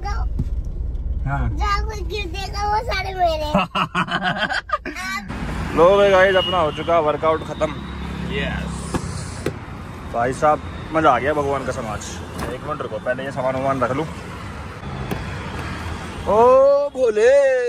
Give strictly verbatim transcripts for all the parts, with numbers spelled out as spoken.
हाँ देगा वो सारे मेरे। लो गाइस अपना हो चुका वर्कआउट खत्म। यस भाई साहब मजा आ गया भगवान का समाज। एक मिनट रुको पहले ये सामान वामान रख लूं। ओ भोले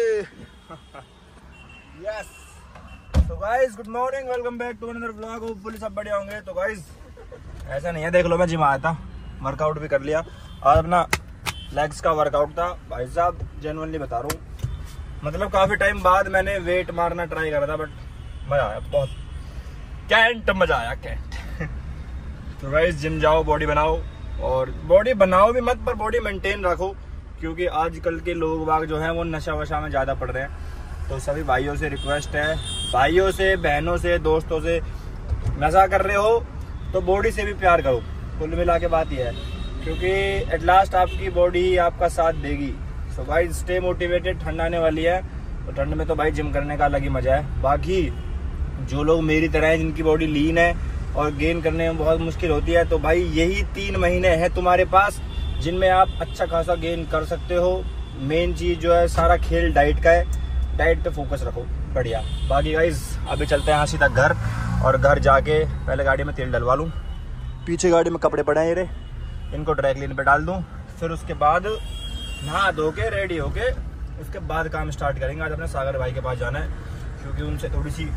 यस तो guys good morning welcome back to another vlog. Hopefully सब बढ़िया होंगे। तो गाइस ऐसा नहीं है देख लो मैं जिम आया था वर्कआउट भी कर लिया। आज अपना लेग्स का वर्कआउट था भाई साहब जेन्युइनली बता रहा हूँ। मतलब काफी टाइम बाद मैंने वेट मारना ट्राई करा था बट मजा आया बहुत कैंट मजा आया कैंट। तो गाइस जिम जाओ बॉडी बनाओ और बॉडी बनाओ भी मत पर बॉडी मेंटेन रखो क्योंकि आजकल के लोग बाग जो हैं वो नशा वशा में ज़्यादा पड़ रहे हैं। तो सभी भाइयों से रिक्वेस्ट है भाइयों से बहनों से दोस्तों से नशा कर रहे हो तो बॉडी से भी प्यार करो। कुल मिला के बात यह है क्योंकि एट लास्ट आपकी बॉडी ही आपका साथ देगी। सो भाई स्टे मोटिवेटेड। ठंड आने वाली है तो ठंड में तो भाई जिम करने का अलग ही मजा है। बाकी जो लोग मेरी तरह हैं जिनकी बॉडी लीन है और गेन करने में बहुत मुश्किल होती है तो भाई यही तीन महीने हैं तुम्हारे पास जिनमें आप अच्छा खासा गेन कर सकते हो। मेन चीज जो है सारा खेल डाइट का है। डाइट पे फोकस रखो बढ़िया। बाकी गाइज अभी चलते हैं यहाँ सीधा घर और घर जाके पहले गाड़ी में तेल डलवा लूँ। पीछे गाड़ी में कपड़े पड़े हैं ये इनको ड्राई क्लीन पे डाल दूँ। फिर उसके बाद नहा धो के रेडी होके उसके बाद काम स्टार्ट करेंगे। आज अपने सागर भाई के पास जाना है क्योंकि उनसे थोड़ी सी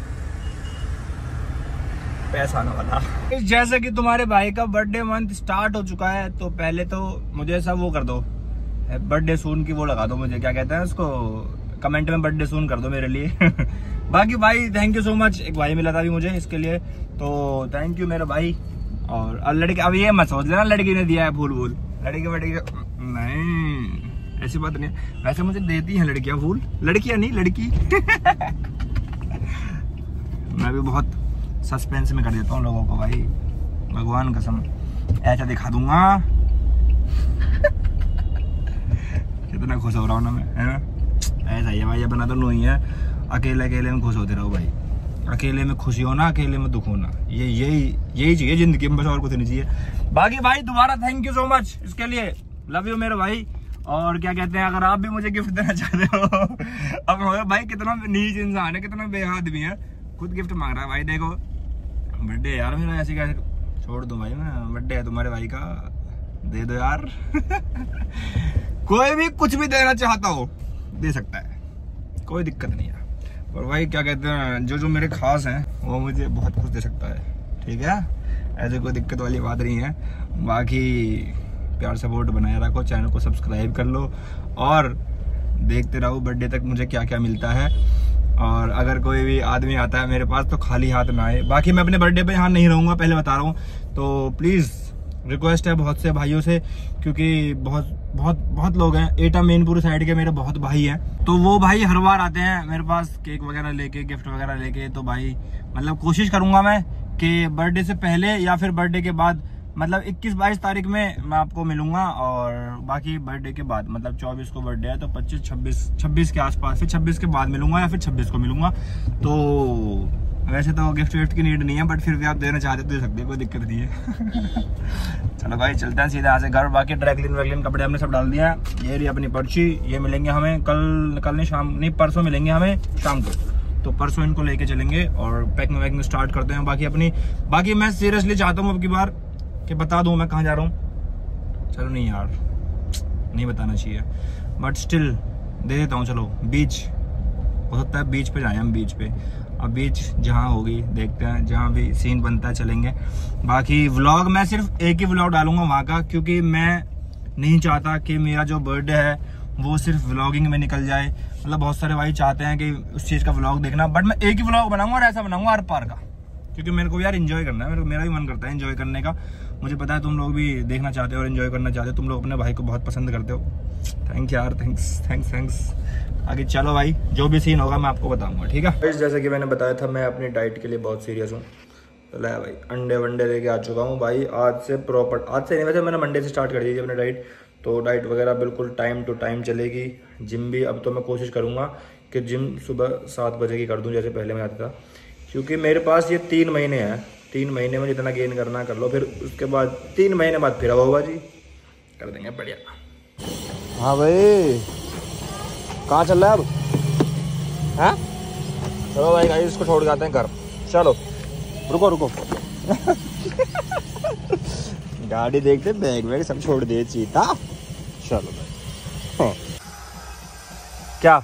पैसा आने वाला। जैसे कि तुम्हारे भाई का बर्थडे मंथ स्टार्ट हो चुका है तो पहले तो मुझे सब वो कर दो बर्थडे सून की वो लगा दो मुझे क्या कहते हैं उसको कमेंट में बर्थडे सून कर दो मेरे लिए। बाकी भाई थैंक यू सो मच। एक भाई मिला था अभी मुझे इसके लिए तो थैंक यू मेरा भाई। और लड़की अब ये मत सोच लेना लड़की ने दिया है फूल वूल लड़की वड़की नहीं ऐसी बात नहीं है। वैसे मुझे देती हैं लड़कियां फूल लड़कियां नहीं लड़की। मैं भी बहुत सस्पेंस में कर देता हूँ लोगों को भाई भगवान कसम ऐसा दिखा दूंगा। कितना खुश हो रहा हूँ ना मैं है ना। ऐसा ही है भाई अपना तो नहीं है अकेले अकेले में खुश होते रहो भाई। अकेले में खुशी होना अकेले में दुख होना ये यही यही चाहिए जिंदगी में बस और कुछ नहीं चाहिए। बाकी भाई दोबारा थैंक यू सो मच इसके लिए लव यू मेरे भाई। और क्या कहते हैं अगर आप भी मुझे गिफ्ट देना चाहते हो अब भाई कितना नीच इंसान है कितना बेहाद भी है खुद गिफ्ट मांग रहा है भाई। देखो बर्थडे यार मेरा ऐसे कैसे छोड़ दूं भाई मैं बर्थडे है तुम्हारे भाई का दे दो यार। कोई भी कुछ भी देना चाहता हो दे सकता है कोई दिक्कत नहीं है। और भाई क्या कहते हैं जो जो मेरे खास हैं वो मुझे बहुत कुछ दे सकता है ठीक है ऐसे कोई दिक्कत वाली बात नहीं है। बाकी प्यार सपोर्ट बनाए रखो चैनल को सब्सक्राइब कर लो और देखते रहो बर्थडे तक मुझे क्या क्या मिलता है। और अगर कोई भी आदमी आता है मेरे पास तो खाली हाथ में आए। बाकी मैं अपने बर्थडे पे यहाँ नहीं रहूँगा पहले बता रहा हूँ तो प्लीज़ रिक्वेस्ट है बहुत से भाइयों से क्योंकि बहुत बहुत बहुत लोग हैं एटा मेनपुर साइड के मेरे बहुत भाई हैं तो वो भाई हर बार आते हैं मेरे पास केक वगैरह लेके गिफ्ट वगैरह लेके। तो भाई मतलब कोशिश करूंगा मैं कि बर्थडे से पहले या फिर बर्थडे के बाद मतलब इक्कीस बाईस तारीख में मैं आपको मिलूंगा और बाकी बर्थडे के बाद मतलब चौबीस को बर्थडे है तो पच्चीस छब्बीस छब्बीस के आसपास फिर छब्बीस के बाद मिलूंगा या फिर छब्बीस को मिलूंगा। तो वैसे तो गिफ्ट विफ्ट की नीड नहीं है बट फिर भी आप देना चाहते तो दे सकते हैं कोई दिक्कत नहीं है। चलो भाई चलते हैं सीधा यहाँ से घर। बाकी ड्राई क्लीन वैक्लीन कपड़े हमने सब डाल दिया है। ये रही अपनी पर्ची ये मिलेंगे हमें कल कल नहीं शाम नहीं परसों मिलेंगे हमें शाम को तो परसों इनको लेके चलेंगे और पैकिंग वैकिंग स्टार्ट करते हैं। बाकी अपनी बाकी मैं सीरियसली चाहता हूँ अब की बार कि बता दूँ मैं कहाँ जा रहा हूँ। चलो नहीं यार नहीं बताना चाहिए बट स्टिल दे देता हूँ। चलो बीच हो सकता है बीच पे जाए हम बीच पे अब बीच जहाँ होगी देखते हैं जहाँ भी सीन बनता है चलेंगे। बाकी व्लॉग मैं सिर्फ एक ही व्लॉग डालूंगा वहाँ का क्योंकि मैं नहीं चाहता कि मेरा जो बर्थडे है वो सिर्फ व्लॉगिंग में निकल जाए। मतलब बहुत सारे भाई चाहते हैं कि उस चीज़ का व्लॉग देखना बट मैं एक ही व्लॉग बनाऊंगा और ऐसा बनाऊंगा हर पार का क्योंकि मेरे को यार एंजॉय करना है। मेरे मेरा भी मन करता है एंजॉय करने का। मुझे पता है तुम लोग भी देखना चाहते हो और एंजॉय करना चाहते हो। तुम लोग अपने भाई को बहुत पसंद करते हो। थैंक यार थैंक्स थैंक्स थैंक्स। आगे चलो भाई जो भी सीन होगा मैं आपको बताऊंगा ठीक है। जैसे कि मैंने बताया था मैं अपनी डाइट के लिए बहुत सीरियस हूँ तो लाया भाई अंडे वंडे लेके आ चुका हूँ भाई। आज से प्रॉपर आज से नहीं वैसे मैंने मंडे से स्टार्ट कर दी थी अपनी डाइट तो डाइट वगैरह बिल्कुल टाइम टू टाइम चलेगी। जिम भी अब तो मैं कोशिश करूँगा कि जिम सुबह सात बजे की कर दूँ जैसे पहले मैं आता था क्योंकि मेरे पास ये तीन महीने हैं तीन महीने में जितना गेन करना कर लो फिर उसके बाद तीन महीने बाद फिर होगा जी कर देंगे बढ़िया। हाँ भाई, कहाँ चल रहा है अब? हाँ चलो भाई गाइस, इसको छोड़ जाते हैं घर। चलो रुको रुको गाड़ी देखते, बैग वैग सब छोड़ दे चीता। चलो भाई। हाँ। क्या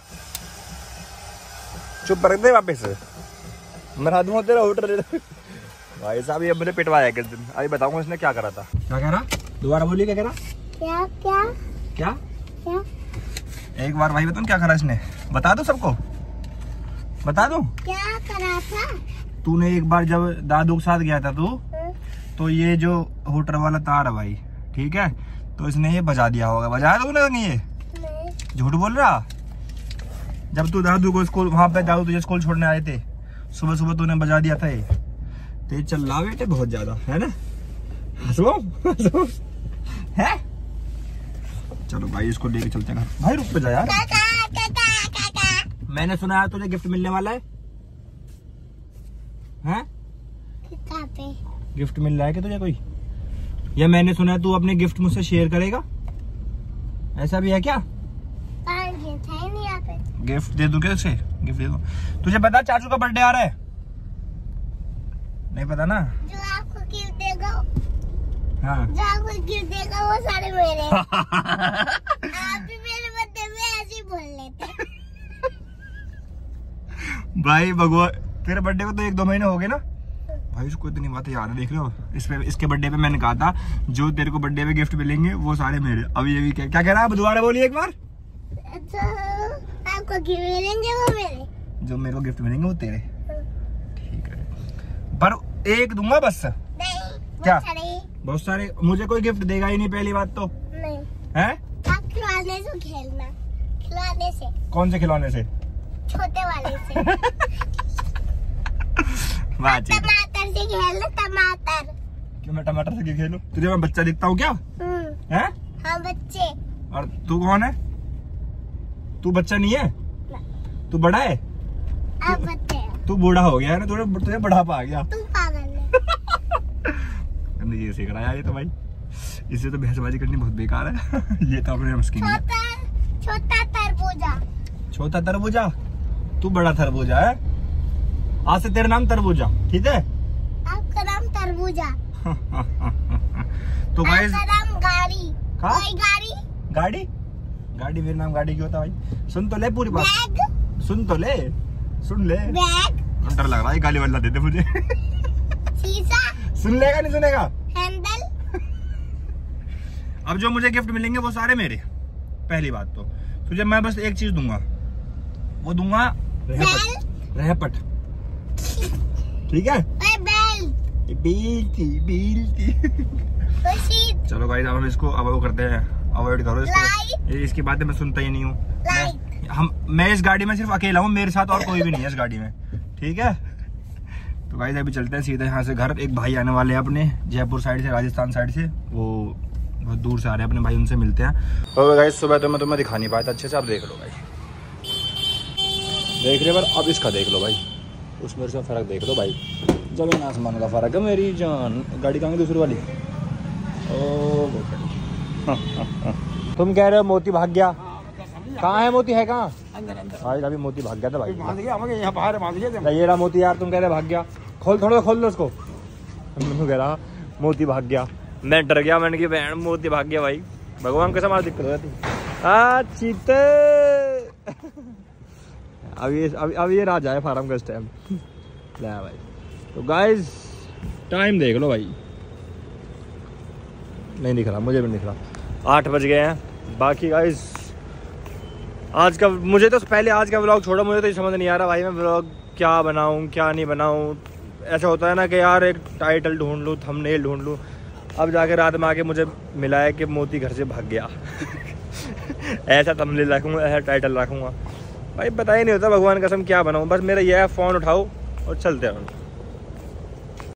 चुप रख दे वापस, मरा दूंगा तेरा होटल। भाई साहब ये मुझे पिटवाया किस दिन, अभी बताऊंगा इसने क्या करा था। क्या कह रहा? दोबारा बोलिए, क्या कह रहा? क्या क्या क्या क्या एक बार भाई बताऊं क्या करा इसने, बता दो सबको, बता दो क्या करा था? तूने एक बार जब दादू के साथ गया था तू, तो ये जो होटर वाला तार है भाई, ठीक है, तो इसने ये बजा दिया होगा। बजाया तूने नहीं? ये झूठ बोल रहा। जब तू दादू को स्कूल, वहां पे दादू तुझे स्कूल छोड़ने आए थे, सुबह सुबह तूने बजा दिया था ये। तो ये चल रहा बेटे बहुत ज्यादा है ना, हंसो हंसो है। चलो भाई इसको लेके चलते हैं भाई। रुक पे जा यार, काका काका काका। मैंने सुना है तुझे गिफ्ट मिलने वाला है, हैं? कहाँ पे गिफ्ट मिल रहा है कि तुझे कोई? या मैंने सुना है तू अपने गिफ्ट मुझसे शेयर करेगा, ऐसा भी है क्या? गिफ्ट है नहीं यहाँ पे। गिफ्ट दे दूं क्या तुझे? गिफ्ट दे दूं। तुझे पता चाचू का बर्थडे आ रहा है? नहीं पता ना? जो आपको गिफ्ट देगा, हाँ जो आपको गिफ्ट देगा वो सारे मेरे। आप भी मेरे बर्थडे में ऐसे ही बोल लेते। भाई भगवान, तेरे बर्थडे को तो एक दो महीने हो गए ना भाई। उसको इतनी बातें याद है, देख लो। इस पे, इसके बर्थडे पे मैंने कहा था जो तेरे को बर्थडे पे गिफ्ट मिलेंगे वो सारे मेरे। अब ये भी क्या क्या कह रहा है? दोबारा बोलिए एक बार। अच्छा, आपको गिफ्ट मिलेंगे वो मेरे, जो मेरे को गिफ्ट मिलेंगे वो तेरे, ठीक है। पर एक दूंगा बस। नहीं क्या? बहुत सारे। बहुत सारे? मुझे कोई गिफ्ट देगा ही नहीं पहली बात तो। नहीं है? आप खिलौने से खेलना, खिलौने से। कौन से खिलौने से? छोटे वाले से। टमाटर से खेलना, टमाटर। क्यों मैं टमाटर से क्यों खेलूं? तुझे मैं बच्चा दिखता हूँ क्या? हैं? हाँ बच्चे। और तू कौन है? तू बच्चा नहीं है, तू बड़ा है। आप बच्चे हैं। तू बूढ़ा हो गया है ना, तुझे तुझे बुढ़ापा आ गया। तू पागल है। ये सीख रहा है ये तो भाई, इससे तो बहसबाजी करनी बहुत बेकार है। ये तो अपने मुश्किल है। छोटा छोटा तरबूजा। छोटा तरबूजा? तू बड़ा तरबूजा है। आज से तेरा नाम तरबूजा, ठीक है? आपका नाम तरबूजा। तो गाइस, आपका नाम गाड़ी। कहाँ? कोई गाड़ी? गाड़ी? गाड़ी मेरा नाम गाड़ी क्यों होता भाई? सुन तो ले पूरी बात, बैग। सुन तो ले, सुन ले। बैग। डर लग रहा है, गाली वाला दे दे मुझे। शीशा। सुन लेगा नहीं सुनेगा? हैंडल। अब जो मुझे गिफ्ट मिलेंगे वो सारे मेरे। पहली बात तो तुझे मैं बस एक चीज दूंगा, वो दूंगा रहपट। रहपट, ठीक है? बेल। बीलती बीलती। चलो भाई अब हम इसको अब वो करते हैं, अवॉइड करो इसको। ये इसकी बातें मैं सुनता ही नहीं हूँ। मैं, हम मैं इस गाड़ी में सिर्फ अकेला हूँ, मेरे साथ और कोई भी नहीं है इस गाड़ी में, ठीक है? तो भाई अभी चलते हैं सीधे यहाँ से घर। एक भाई आने वाले हैं अपने जयपुर साइड से, राजस्थान साइड से, वो बहुत दूर से आ रहे हैं अपने भाई, उनसे मिलते हैं। तो भाई सुबह तो मैं तुम्हें दिखा नहीं पाया था अच्छे से, आप देख लो भाई, देख रहे पर अब इसका देख लो भाई, उसमें इसका फर्क देख लो भाई, जमीन आसमान का फर्क है मेरी जान। गाड़ी कहाँ दूसरी वाली? ओ तुम कह रहे हो मोती भाग गया, कहाँ है मोती? है कहाँ? अंदर अंदर भाई, अभी मोती भाग गया था भाई, भाग गया हमें यहाँ बाहर भाग गया। ये रहा मोती यार, तुम कह रहे भाग गया, खोल थोड़ा खोल लो उसको। तुम कह रहा मोती भाग गया, मैं डर गया, मैंने की बहन मोती भाग गया भाई, भगवान कैसे हमारी दिक्कत हो जाती। आ चीते अब ये अब, अब ये राजा है फार्म का इस टाइम। ले भाई, तो गाइस टाइम देख लो भाई, नहीं दिख रहा, मुझे भी नहीं दिख रहा, आठ बज गए हैं। बाकी गाइस आज का, मुझे तो पहले आज का व्लॉग छोड़ो, मुझे तो ये समझ नहीं आ रहा भाई मैं व्लॉग क्या बनाऊं क्या नहीं बनाऊं। ऐसा होता है ना कि यार एक टाइटल ढूंढ लूँ, थंबनेल ढूंढ लूँ, अब जाके रात में आके मुझे मिला है कि मोती घर से भाग गया। ऐसा थंबनेल रखूँगा, ऐसा टाइटल रखूँगा भाई, पता ही नहीं होता भगवान कसम क्या बनाऊँ। बस मेरा यह है फ़ोन उठाओ और चलते रहो।